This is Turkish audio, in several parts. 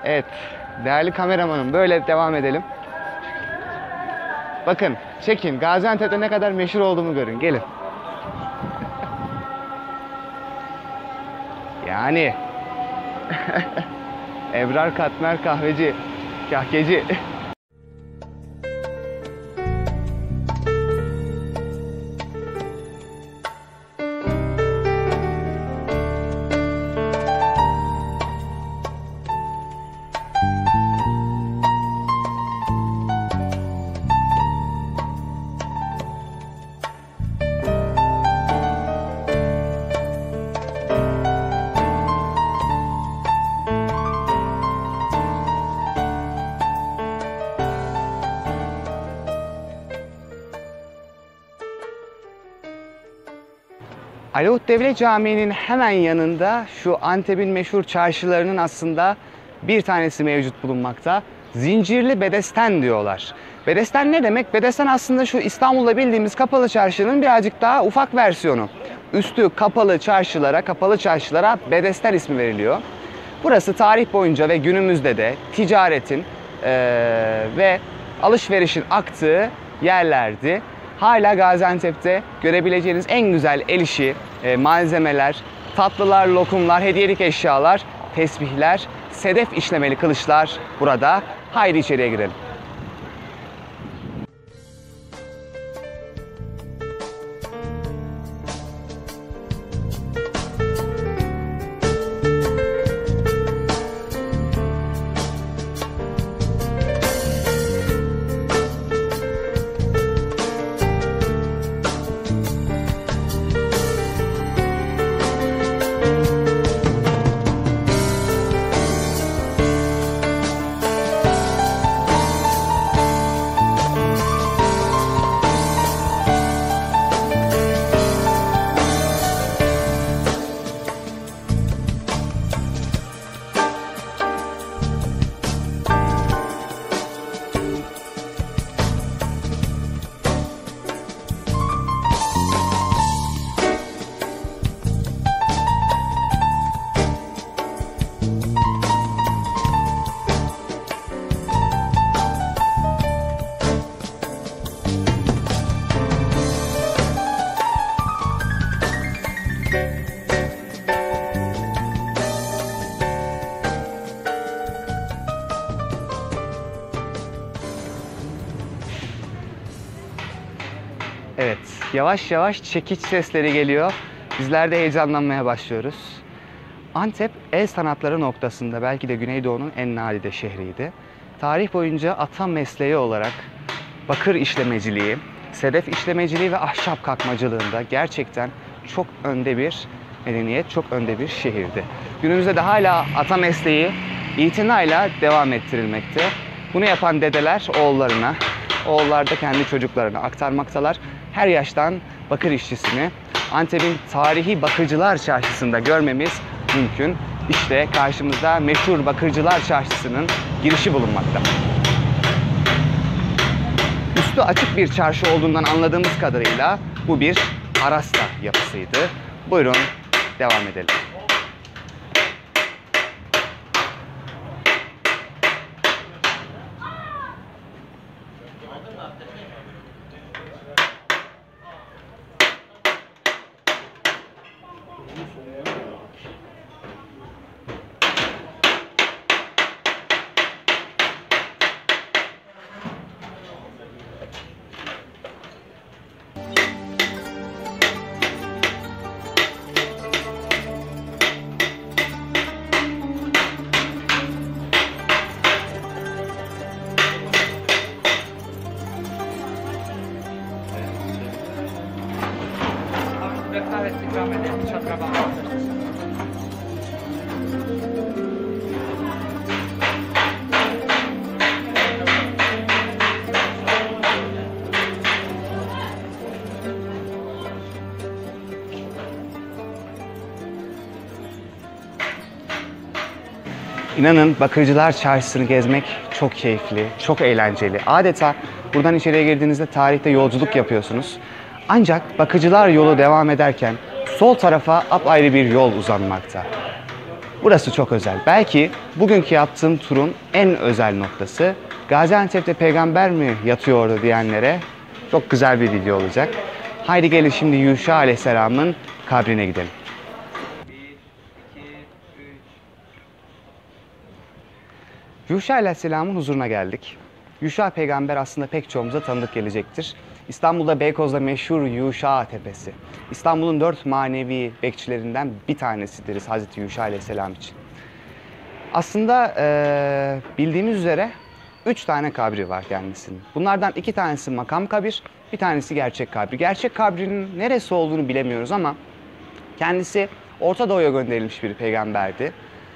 Evet, değerli kameramanım, böyle devam edelim. Bakın, çekin. Gaziantep'te ne kadar meşhur olduğumu görün. Gelin. Yani. Ebrar Katmer kahveci, kahkeci. Alavut Devlet Camii'nin hemen yanında şu Antep'in meşhur çarşılarının aslında bir tanesi mevcut bulunmakta. Zincirli Bedesten diyorlar. Bedesten ne demek? Bedesten aslında şu İstanbul'da bildiğimiz kapalı çarşının birazcık daha ufak versiyonu. Üstü kapalı çarşılara Bedesten ismi veriliyor. Burası tarih boyunca ve günümüzde de ticaretin ve alışverişin aktığı yerlerdi. Hala Gaziantep'te görebileceğiniz en güzel el işi malzemeler, tatlılar, lokumlar, hediyelik eşyalar, tesbihler, sedef işlemeli kılıçlar burada. Haydi içeriye girelim. Evet, yavaş yavaş çekiç sesleri geliyor. Bizler de heyecanlanmaya başlıyoruz. Antep el sanatları noktasında belki de Güneydoğu'nun en nadide şehriydi. Tarih boyunca ata mesleği olarak bakır işlemeciliği, sedef işlemeciliği ve ahşap kakmacılığında gerçekten çok önde bir medeniyet, çok önde bir şehirdi. Günümüzde de hala ata mesleği itinayla devam ettirilmekte. Bunu yapan dedeler oğullarına, oğullar da kendi çocuklarına aktarmaktalar. Her yaştan bakır işçisini Antep'in tarihi Bakırcılar Çarşısı'nda görmemiz mümkün. İşte karşımızda meşhur Bakırcılar Çarşısı'nın girişi bulunmakta. Üstü açık bir çarşı olduğundan anladığımız kadarıyla bu bir arasta yapısıydı. Buyurun devam edelim. Kahvesi ikram edelim. Çadıra bağlantırsınız. İnanın Bakırcılar Çarşısı'nı gezmek çok keyifli, çok eğlenceli. Adeta buradan içeriye girdiğinizde tarihte yolculuk yapıyorsunuz. Ancak Bakırcılar yolu devam ederken sol tarafa apayrı bir yol uzanmakta. Burası çok özel. Belki bugünkü yaptığım turun en özel noktası. Gaziantep'te peygamber mi yatıyordu diyenlere çok güzel bir video olacak. Haydi gelin şimdi Yuşa Aleyhisselam'ın kabrine gidelim. 1, 2, 3. Yuşa Aleyhisselam'ın huzuruna geldik. Yuşa peygamber aslında pek çoğumuza tanıdık gelecektir. İstanbul'da Beykoz'da meşhur Yuşa Tepesi. İstanbul'un 4 manevi bekçilerinden bir tanesidir Hazreti Yuşa Aleyhisselam için. Aslında bildiğimiz üzere 3 tane kabri var kendisinin. Bunlardan 2 tanesi makam kabir, bir tanesi gerçek kabri. Gerçek kabrinin neresi olduğunu bilemiyoruz ama kendisi Orta Doğu'ya gönderilmiş bir peygamberdi.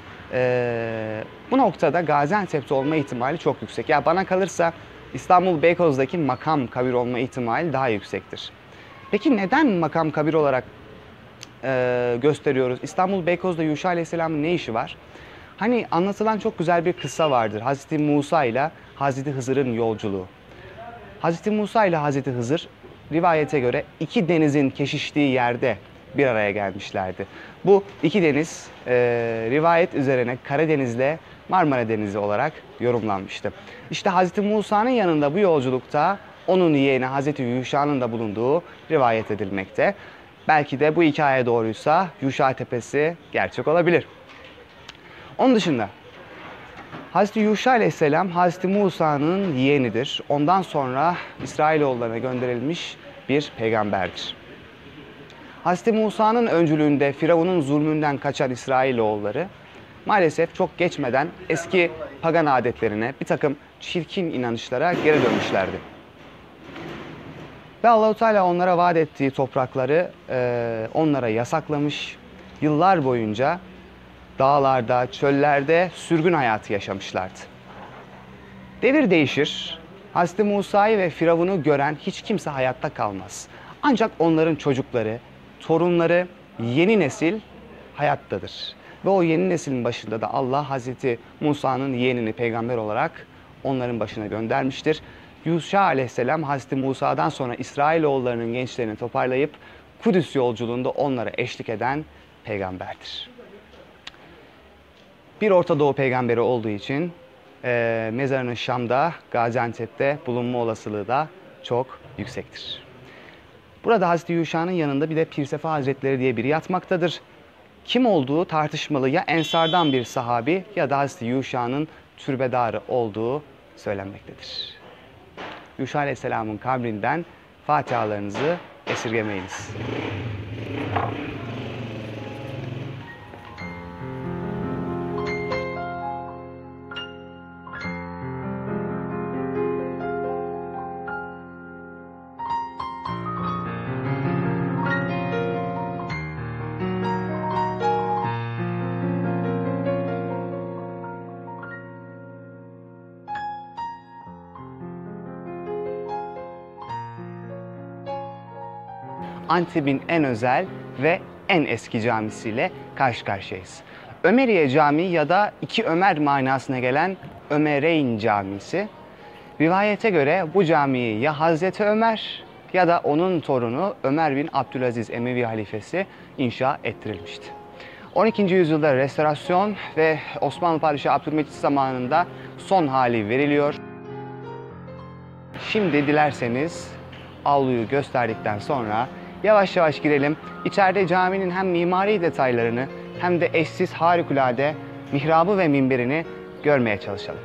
Bu noktada Gaziantep'te olma ihtimali çok yüksek. Ya bana kalırsa İstanbul Beykoz'daki makam kabir olma ihtimali daha yüksektir. Peki neden makam kabir olarak gösteriyoruz? İstanbul Beykoz'da Yuşa Aleyhisselam'ın ne işi var? Hani anlatılan çok güzel bir kıssa vardır. Hazreti Musa ile Hazreti Hızır'ın yolculuğu. Hazreti Musa ile Hazreti Hızır rivayete göre 2 denizin kesiştiği yerde bir araya gelmişlerdi. Bu 2 deniz rivayet üzerine Karadeniz'le Marmara Denizi olarak yorumlanmıştı. İşte Hazreti Musa'nın yanında bu yolculukta onun yeğeni Hazreti Yuşa'nın da bulunduğu rivayet edilmekte. Belki de bu hikaye doğruysa Yuşa Tepesi gerçek olabilir. Onun dışında Hazreti Yuşa Aleyhisselam Hazreti Musa'nın yeğenidir. Ondan sonra İsrailoğullarına gönderilmiş bir peygamberdir. Hazreti Musa'nın öncülüğünde Firavun'un zulmünden kaçan İsrailoğulları maalesef çok geçmeden eski pagan adetlerine, bir takım çirkin inanışlara geri dönmüşlerdi. Ve Allahu Teala onlara vaat ettiği toprakları onlara yasaklamış, yıllar boyunca dağlarda, çöllerde sürgün hayatı yaşamışlardı. Devir değişir. Hazreti Musa'yı ve Firavun'u gören hiç kimse hayatta kalmaz. Ancak onların çocukları, torunları, yeni nesil hayattadır. Ve o yeni neslin başında da Allah Hazreti Musa'nın yeğenini peygamber olarak onların başına göndermiştir. Yuşa Aleyhisselam Hazreti Musa'dan sonra İsrailoğullarının gençlerini toparlayıp Kudüs yolculuğunda onlara eşlik eden peygamberdir. Bir Orta Doğu peygamberi olduğu için mezarının Şam'da, Gaziantep'te bulunma olasılığı da çok yüksektir. Burada Hazreti Yuşa'nın yanında bir de Pirsefa Hazretleri diye biri yatmaktadır. Kim olduğu tartışmalı, ya Ensardan bir sahabi ya da Hazreti Yuşa'nın türbedarı olduğu söylenmektedir. Yuşa Aleyhisselam'ın kabrinden fatihalarınızı esirgemeyiniz. Antep'in en özel ve en eski camisiyle karşı karşıyayız. Ömeriye Camii ya da iki Ömer manasına gelen Ömereyn Camisi. Rivayete göre bu camiyi ya Hazreti Ömer ya da onun torunu Ömer bin Abdülaziz Emevi halifesi inşa ettirilmişti. 12. yüzyılda restorasyon ve Osmanlı Padişahı Abdülmecit zamanında son hali veriliyor. Şimdi dilerseniz avluyu gösterdikten sonra yavaş yavaş girelim. İçeride caminin hem mimari detaylarını hem de eşsiz harikulade mihrabı ve minberini görmeye çalışalım.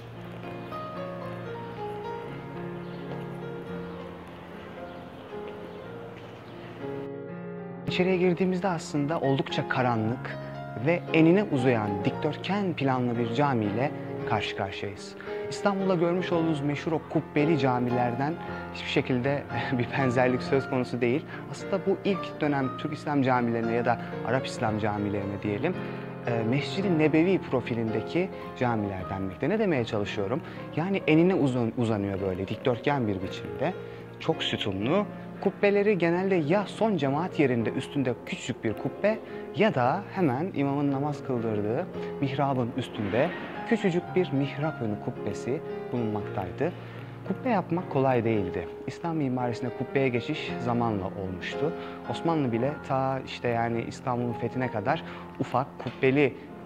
İçeriye girdiğimizde aslında oldukça karanlık ve enine uzayan dikdörtgen planlı bir camiyle karşı karşıyayız. İstanbul'da görmüş olduğunuz meşhur o kubbeli camilerden hiçbir şekilde bir benzerlik söz konusu değil. Aslında bu ilk dönem Türk İslam camilerine ya da Arap İslam camilerine diyelim, Mescid-i Nebevi profilindeki camiler denmekte. Ne demeye çalışıyorum? Yani enine uzanıyor böyle dikdörtgen bir biçimde. Çok sütunlu. Kubbeleri genelde ya son cemaat yerinde üstünde küçük bir kubbe ya da hemen imamın namaz kıldırdığı mihrabın üstünde küçücük bir mihrap önü kubbesi bulunmaktaydı. Kubbe yapmak kolay değildi. İslam mimarisine kubbeye geçiş zamanla olmuştu. Osmanlı bile ta işte yani İstanbul'un fethine kadar ufak kubbeli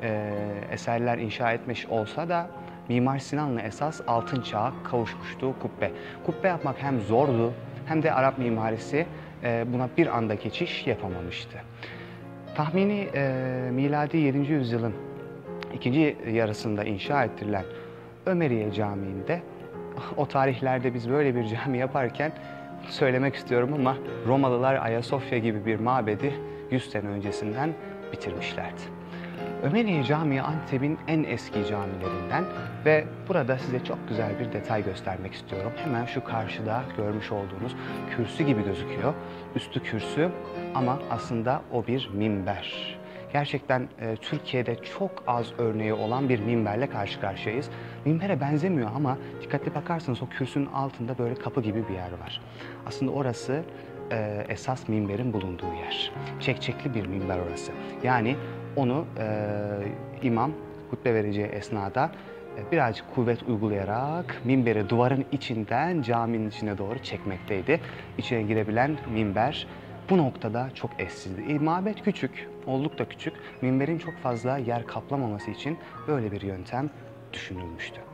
eserler inşa etmiş olsa da Mimar Sinan'la esas altın çağa kavuşmuştu kubbe. Kubbe yapmak hem zordu hem de Arap mimarisi buna bir anda geçiş yapamamıştı. Tahmini miladi 7. yüzyılın ikinci yarısında inşa ettirilen Ömeriye Camii'nde o tarihlerde biz böyle bir cami yaparken söylemek istiyorum ama Romalılar Ayasofya gibi bir mabedi 100 sene öncesinden bitirmişlerdi. Ömeriye Camii Antep'in en eski camilerinden ve burada size çok güzel bir detay göstermek istiyorum. Hemen şu karşıda görmüş olduğunuz kürsü gibi gözüküyor. Üstü kürsü ama aslında o bir minber. Gerçekten Türkiye'de çok az örneği olan bir minberle karşı karşıyayız. Minbere benzemiyor ama dikkatli bakarsanız o kürsünün altında böyle kapı gibi bir yer var. Aslında orası esas minberin bulunduğu yer. Çekçekli bir minber orası. Yani onu imam hutbe vereceği esnada birazcık kuvvet uygulayarak minberi duvarın içinden caminin içine doğru çekmekteydi. İçine girebilen minber bu noktada çok eşsizdi. Mabet küçük, oldukça küçük. Minberin çok fazla yer kaplamaması için böyle bir yöntem düşünülmüştü.